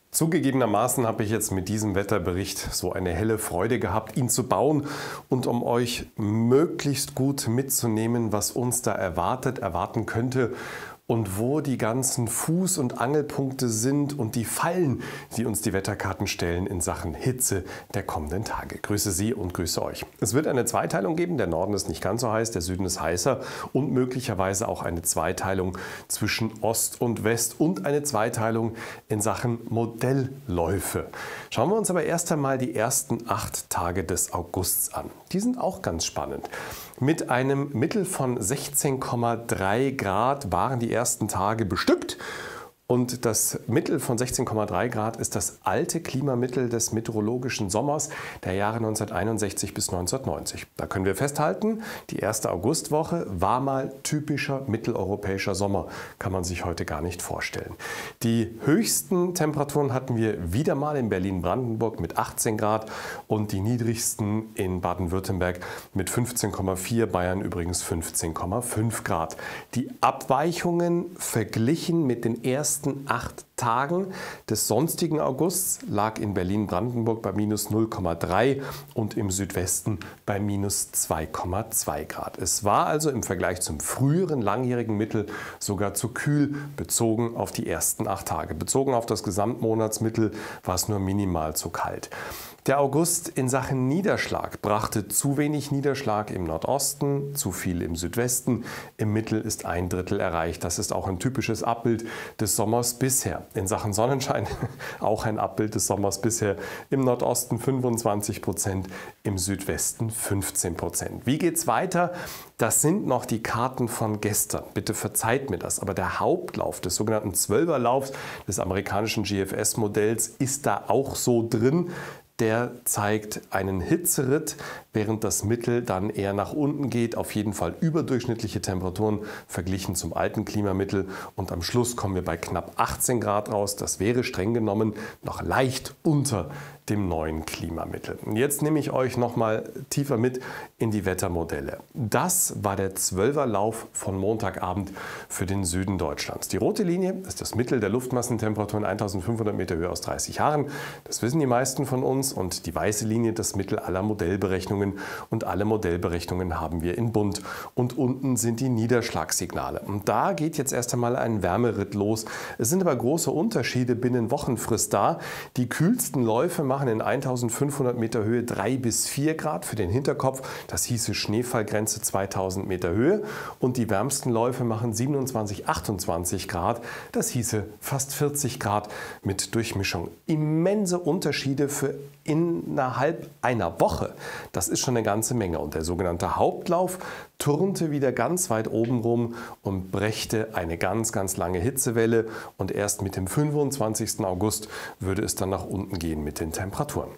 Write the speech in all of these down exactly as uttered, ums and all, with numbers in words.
Zugegebenermaßen habe ich jetzt mit diesem Wetterbericht so eine helle Freude gehabt, ihn zu bauen und um euch möglichst gut mitzunehmen, was uns da erwartet, erwarten könnte und wo die ganzen Fuß- und Angelpunkte sind und die Fallen, die uns die Wetterkarten stellen in Sachen Hitze der kommenden Tage. Grüße Sie und grüße euch. Es wird eine Zweiteilung geben. Der Norden ist nicht ganz so heiß, der Süden ist heißer und möglicherweise auch eine Zweiteilung zwischen Ost und West und eine Zweiteilung in Sachen Modellläufe. Schauen wir uns aber erst einmal die ersten acht Tage des Augusts an. Die sind auch ganz spannend. Mit einem Mittel von sechzehn Komma drei Grad waren die ersten Tage bestückt. Und das Mittel von sechzehn Komma drei Grad ist das alte Klimamittel des meteorologischen Sommers der Jahre neunzehnhunderteinundsechzig bis neunzehnhundertneunzig. Da können wir festhalten, die erste Augustwoche war mal typischer mitteleuropäischer Sommer. Kann man sich heute gar nicht vorstellen. Die höchsten Temperaturen hatten wir wieder mal in Berlin-Brandenburg mit achtzehn Grad und die niedrigsten in Baden-Württemberg mit fünfzehn Komma vier, Bayern übrigens fünfzehn Komma fünf Grad. Die Abweichungen verglichen mit den ersten acht Tagen des sonstigen Augusts lag in Berlin-Brandenburg bei minus null Komma drei und im Südwesten bei minus zwei Komma zwei Grad. Es war also im Vergleich zum früheren langjährigen Mittel sogar zu kühl, bezogen auf die ersten acht Tage. Bezogen auf das Gesamtmonatsmittel war es nur minimal zu kalt. Der August in Sachen Niederschlag brachte zu wenig Niederschlag im Nordosten, zu viel im Südwesten. Im Mittel ist ein Drittel erreicht. Das ist auch ein typisches Abbild des Sommers bisher. In Sachen Sonnenschein auch ein Abbild des Sommers bisher. Im Nordosten fünfundzwanzig Prozent, im Südwesten fünfzehn Prozent. Wie geht's weiter? Das sind noch die Karten von gestern. Bitte verzeiht mir das. Aber der Hauptlauf des sogenannten Zwölferlaufs des amerikanischen G F S-Modells ist da auch so drin. Der zeigt einen Hitzeritt, während das Mittel dann eher nach unten geht. Auf jeden Fall überdurchschnittliche Temperaturen verglichen zum alten Klimamittel. Und am Schluss kommen wir bei knapp achtzehn Grad raus. Das wäre streng genommen noch leicht unter dem neuen Klimamittel. Und jetzt nehme ich euch noch mal tiefer mit in die Wettermodelle. Das war der Zwölferlauf von Montagabend für den Süden Deutschlands. Die rote Linie ist das Mittel der Luftmassentemperatur in eintausendfünfhundert Meter Höhe aus dreißig Jahren. Das wissen die meisten von uns. Und die weiße Linie das Mittel aller Modellberechnungen. Und alle Modellberechnungen haben wir in bunt. Und unten sind die Niederschlagssignale. Und da geht jetzt erst einmal ein Wärmeritt los. Es sind aber große Unterschiede binnen Wochenfrist da. Die kühlsten Läufe machen in eintausendfünfhundert Meter Höhe drei bis vier Grad für den Hinterkopf. Das hieße Schneefallgrenze zweitausend Meter Höhe. Und die wärmsten Läufe machen siebenundzwanzig, achtundzwanzig Grad. Das hieße fast vierzig Grad mit Durchmischung. Immense Unterschiede für innerhalb einer Woche. Das ist schon eine ganze Menge. Und der sogenannte Hauptlauf turnte wieder ganz weit oben rum und brächte eine ganz, ganz lange Hitzewelle. Und erst mit dem fünfundzwanzigsten August würde es dann nach unten gehen mit den Temperaturen.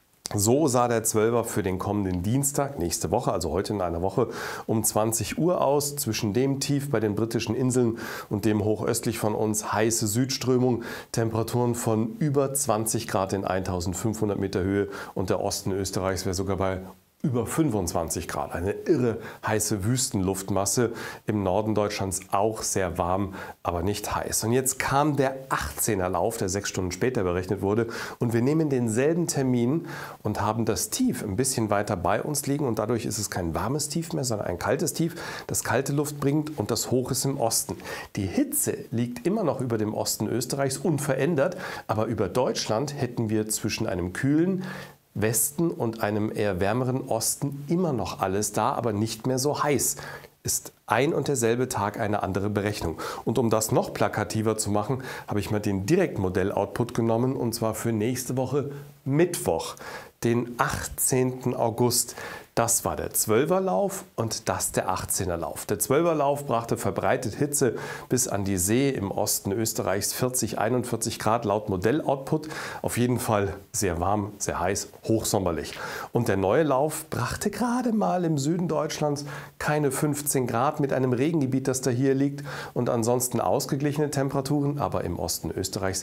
So sah der Zwölfer für den kommenden Dienstag, nächste Woche, also heute in einer Woche, um zwanzig Uhr aus. Zwischen dem Tief bei den britischen Inseln und dem hochöstlich von uns heiße Südströmung. Temperaturen von über zwanzig Grad in eintausendfünfhundert Meter Höhe und der Osten Österreichs wäre sogar bei über fünfundzwanzig Grad. Eine irre heiße Wüstenluftmasse. Im Norden Deutschlands auch sehr warm, aber nicht heiß. Und jetzt kam der achtzehner Lauf, der sechs Stunden später berechnet wurde. Und wir nehmen denselben Termin und haben das Tief ein bisschen weiter bei uns liegen. Und dadurch ist es kein warmes Tief mehr, sondern ein kaltes Tief, das kalte Luft bringt und das Hoch ist im Osten. Die Hitze liegt immer noch über dem Osten Österreichs unverändert. Aber über Deutschland hätten wir zwischen einem kühlen Westen und einem eher wärmeren Osten immer noch alles da, aber nicht mehr so heiß. Ist ein und derselbe Tag eine andere Berechnung. Und um das noch plakativer zu machen, habe ich mal den Direktmodell-Output genommen und zwar für nächste Woche Mittwoch, den achtzehnten August. Das war der Zwölferlauf und das der achtzehner Lauf. Der Zwölferlauf brachte verbreitet Hitze bis an die See im Osten Österreichs, vierzig, einundvierzig Grad laut Modelloutput. Auf jeden Fall sehr warm, sehr heiß, hochsommerlich. Und der neue Lauf brachte gerade mal im Süden Deutschlands keine fünfzehn Grad mit einem Regengebiet, das da hier liegt und ansonsten ausgeglichene Temperaturen, aber im Osten Österreichs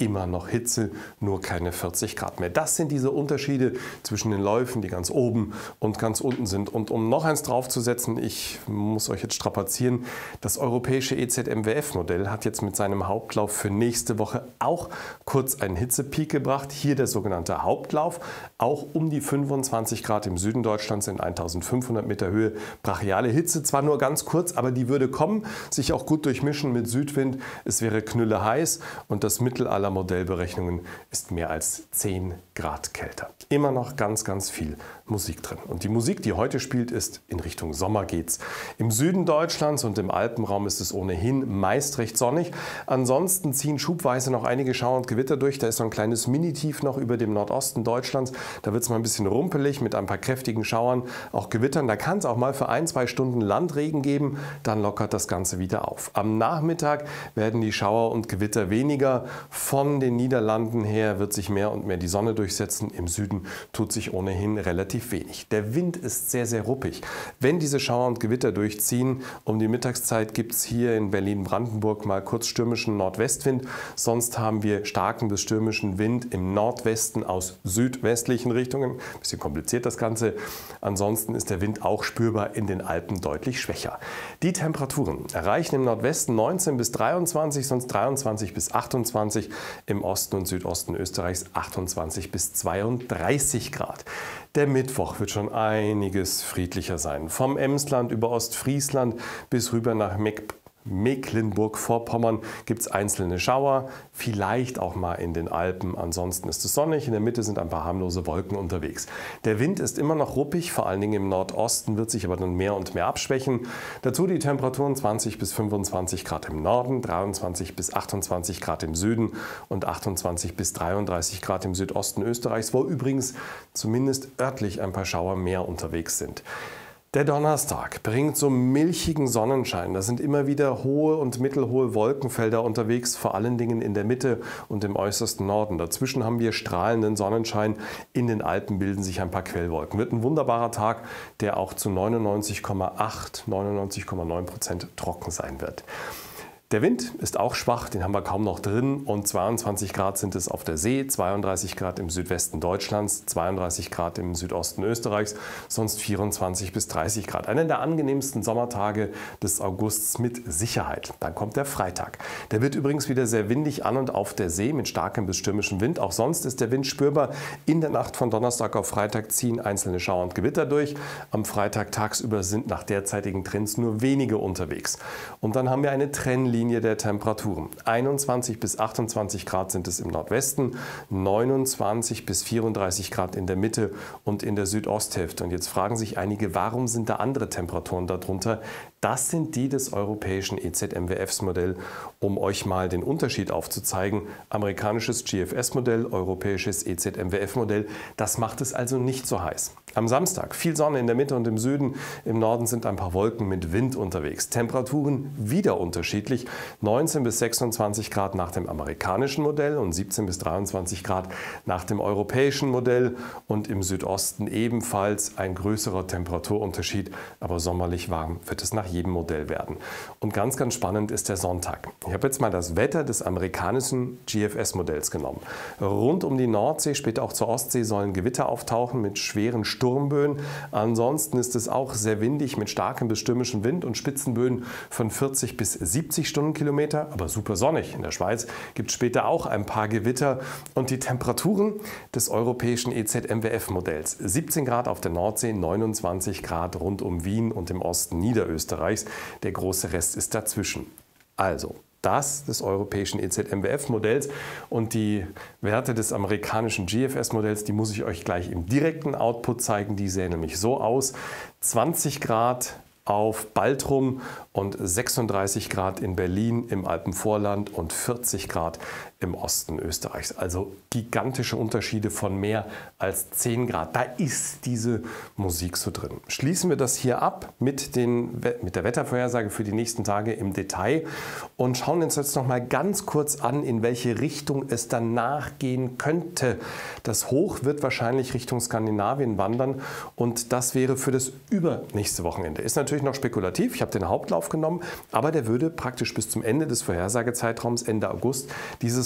immer noch Hitze, nur keine vierzig Grad mehr. Das sind diese Unterschiede zwischen den Läufen, die ganz oben und ganz unten sind. Und um noch eins draufzusetzen, ich muss euch jetzt strapazieren, das europäische E Z M W F-Modell hat jetzt mit seinem Hauptlauf für nächste Woche auch kurz einen Hitzepeak gebracht. Hier der sogenannte Hauptlauf, auch um die fünfundzwanzig Grad im Süden Deutschlands in eintausendfünfhundert Meter Höhe. Brachiale Hitze, zwar nur ganz kurz, aber die würde kommen, sich auch gut durchmischen mit Südwind. Es wäre knülle heiß und das Mittel aller Modellberechnungen ist mehr als zehn Grad kälter. Immer noch ganz, ganz viel Musik drin. Und die Musik, die heute spielt, ist in Richtung Sommer geht's. Im Süden Deutschlands und im Alpenraum ist es ohnehin meist recht sonnig. Ansonsten ziehen schubweise noch einige Schauer und Gewitter durch. Da ist so ein kleines Minitief noch über dem Nordosten Deutschlands. Da wird es mal ein bisschen rumpelig mit ein paar kräftigen Schauern, auch Gewittern. Da kann es auch mal für ein, zwei Stunden Landregen geben. Dann lockert das Ganze wieder auf. Am Nachmittag werden die Schauer und Gewitter weniger. Von den Niederlanden her wird sich mehr und mehr die Sonne durchsetzen. Im Süden tut sich ohnehin relativ wenig. Der Wind ist sehr, sehr ruppig. Wenn diese Schauer und Gewitter durchziehen, um die Mittagszeit gibt es hier in Berlin-Brandenburg mal kurz stürmischen Nordwestwind. Sonst haben wir starken bis stürmischen Wind im Nordwesten aus südwestlichen Richtungen. Ein bisschen kompliziert das Ganze. Ansonsten ist der Wind auch spürbar in den Alpen deutlich schwächer. Die Temperaturen erreichen im Nordwesten neunzehn bis dreiundzwanzig, sonst dreiundzwanzig bis achtundzwanzig, im Osten und Südosten Österreichs achtundzwanzig bis zweiunddreißig Grad. Der Mittwoch wird schon einiges friedlicher sein. Vom Emsland über Ostfriesland bis rüber nach Mecklenburg. Mecklenburg-Vorpommern gibt es einzelne Schauer, vielleicht auch mal in den Alpen. Ansonsten ist es sonnig, in der Mitte sind ein paar harmlose Wolken unterwegs. Der Wind ist immer noch ruppig, vor allen Dingen im Nordosten, wird sich aber dann mehr und mehr abschwächen. Dazu die Temperaturen zwanzig bis fünfundzwanzig Grad im Norden, dreiundzwanzig bis achtundzwanzig Grad im Süden und achtundzwanzig bis dreiunddreißig Grad im Südosten Österreichs, wo übrigens zumindest örtlich ein paar Schauer mehr unterwegs sind. Der Donnerstag bringt so milchigen Sonnenschein. Da sind immer wieder hohe und mittelhohe Wolkenfelder unterwegs, vor allen Dingen in der Mitte und im äußersten Norden. Dazwischen haben wir strahlenden Sonnenschein. In den Alpen bilden sich ein paar Quellwolken. Wird ein wunderbarer Tag, der auch zu neunundneunzig Komma acht, neunundneunzig Komma neun Prozent trocken sein wird. Der Wind ist auch schwach, den haben wir kaum noch drin, und zweiundzwanzig Grad sind es auf der See, zweiunddreißig Grad im Südwesten Deutschlands, zweiunddreißig Grad im Südosten Österreichs, sonst vierundzwanzig bis dreißig Grad. Einer der angenehmsten Sommertage des Augusts mit Sicherheit. Dann kommt der Freitag. Der wird übrigens wieder sehr windig an und auf der See mit starkem bis stürmischem Wind. Auch sonst ist der Wind spürbar. In der Nacht von Donnerstag auf Freitag ziehen einzelne Schauer und Gewitter durch. Am Freitag tagsüber sind nach derzeitigen Trends nur wenige unterwegs. Und dann haben wir eine Trennlinie der Temperaturen. einundzwanzig bis achtundzwanzig Grad sind es im Nordwesten, neunundzwanzig bis vierunddreißig Grad in der Mitte und in der Südosthälfte. Und jetzt fragen sich einige, warum sind da andere Temperaturen darunter? Das sind die des europäischen E Z M W Fs-Modell, um euch mal den Unterschied aufzuzeigen. Amerikanisches G F S-Modell, europäisches E Z M W F-Modell. Das macht es also nicht so heiß. Am Samstag viel Sonne in der Mitte und im Süden. Im Norden sind ein paar Wolken mit Wind unterwegs. Temperaturen wieder unterschiedlich. neunzehn bis sechsundzwanzig Grad nach dem amerikanischen Modell und siebzehn bis dreiundzwanzig Grad nach dem europäischen Modell. Und im Südosten ebenfalls ein größerer Temperaturunterschied. Aber sommerlich warm wird es nach jedem Modell werden. Und ganz, ganz spannend ist der Sonntag. Ich habe jetzt mal das Wetter des amerikanischen G F S-Modells genommen. Rund um die Nordsee, später auch zur Ostsee, sollen Gewitter auftauchen mit schweren Sturmböen. Ansonsten ist es auch sehr windig mit starkem bis stürmischem Wind und Spitzenböen von vierzig bis siebzig Stundenkilometer, aber super sonnig. In der Schweiz gibt es später auch ein paar Gewitter. Und die Temperaturen des europäischen E Z M W F-Modells. siebzehn Grad auf der Nordsee, neunundzwanzig Grad rund um Wien und im Osten Niederösterreichs. Der große Rest ist dazwischen. Also, das des europäischen E Z M W F-Modells und die Werte des amerikanischen G F S-Modells, die muss ich euch gleich im direkten Output zeigen. Die sehen nämlich so aus: zwanzig Grad auf Baltrum und sechsunddreißig Grad in Berlin im Alpenvorland und vierzig Grad im Osten Österreichs. Also gigantische Unterschiede von mehr als zehn Grad. Da ist diese Musik so drin. Schließen wir das hier ab mit, den, mit der Wettervorhersage für die nächsten Tage im Detail und schauen uns jetzt noch mal ganz kurz an, in welche Richtung es danach gehen könnte. Das Hoch wird wahrscheinlich Richtung Skandinavien wandern und das wäre für das übernächste Wochenende. Ist natürlich noch spekulativ. Ich habe den Hauptlauf genommen, aber der würde praktisch bis zum Ende des Vorhersagezeitraums, Ende August, dieses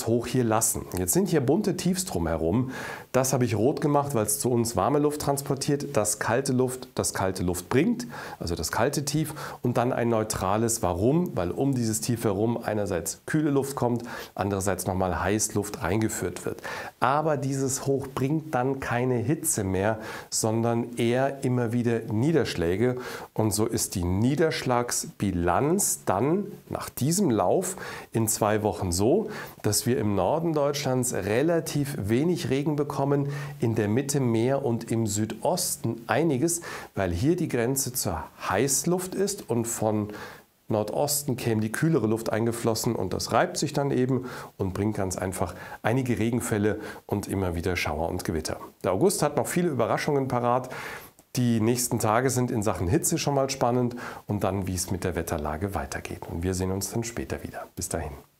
dieses Hoch hier lassen. Jetzt sind hier bunte Tiefs drumherum. Das habe ich rot gemacht, weil es zu uns warme Luft transportiert, das kalte Luft, das kalte Luft bringt, also das kalte Tief, und dann ein neutrales. Warum? Weil um dieses Tief herum einerseits kühle Luft kommt, andererseits nochmal Heißluft reingeführt wird. Aber dieses Hoch bringt dann keine Hitze mehr, sondern eher immer wieder Niederschläge. Und so ist die Niederschlagsbilanz dann nach diesem Lauf in zwei Wochen so, dass wir im Norden Deutschlands relativ wenig Regen bekommen, in der Mitte mehr und im Südosten einiges, weil hier die Grenze zur Heißluft ist und von Nordosten käme die kühlere Luft eingeflossen und das reibt sich dann eben und bringt ganz einfach einige Regenfälle und immer wieder Schauer und Gewitter. Der August hat noch viele Überraschungen parat. Die nächsten Tage sind in Sachen Hitze schon mal spannend und dann, wie es mit der Wetterlage weitergeht. Und wir sehen uns dann später wieder. Bis dahin.